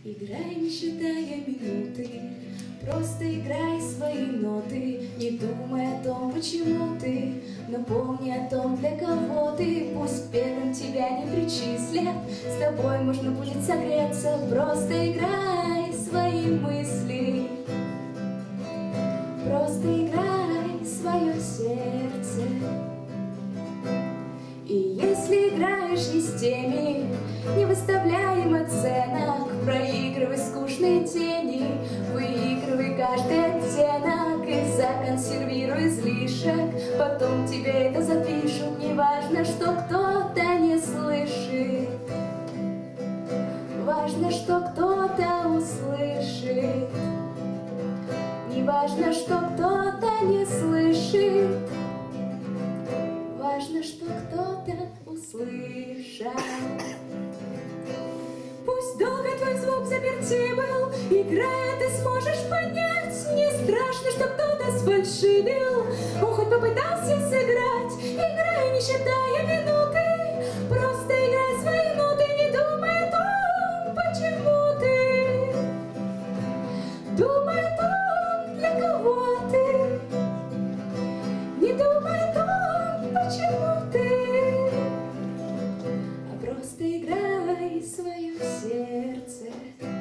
Играй, не считая минуты, просто играй свои ноты. Не думай о том, почему ты, но помни о том, для кого ты. Пусть первым тебя не причислят, с тобой можно будет согреться. Просто играй свои мысли, просто играй свое сердце. И если играешь не с теми, не выставляем оценок, проигрывай скучные тени, выигрывай каждый оттенок и законсервируй излишек. Потом тебе это запишут, не важно, что кто-то не слышит, важно, что кто-то услышит. Не важно, что кто-то не слышит, важно, что кто-то услышал. Пусть долго твой звук заперти был, играя ты сможешь понять. Не страшно, что кто-то сфальшивил, он хоть попытался сыграть. Играй, не считая минуты, просто играй свои ноты. Не думай о том, почему ты, думай о том, для кого ты. Не думай о том, почему ты, а просто играй свое сердце.